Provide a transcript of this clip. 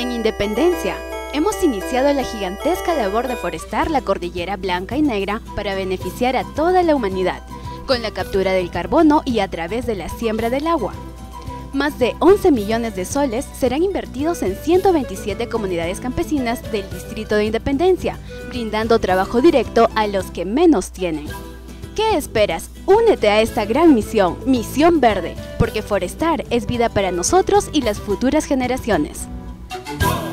En Independencia, hemos iniciado la gigantesca labor de forestar la cordillera Blanca y Negra para beneficiar a toda la humanidad, con la captura del carbono y a través de la siembra del agua. Más de 11 millones de soles serán invertidos en 127 comunidades campesinas del Distrito de Independencia, brindando trabajo directo a los que menos tienen. ¿Qué esperas? Únete a esta gran misión, Misión Verde, porque forestar es vida para nosotros y las futuras generaciones.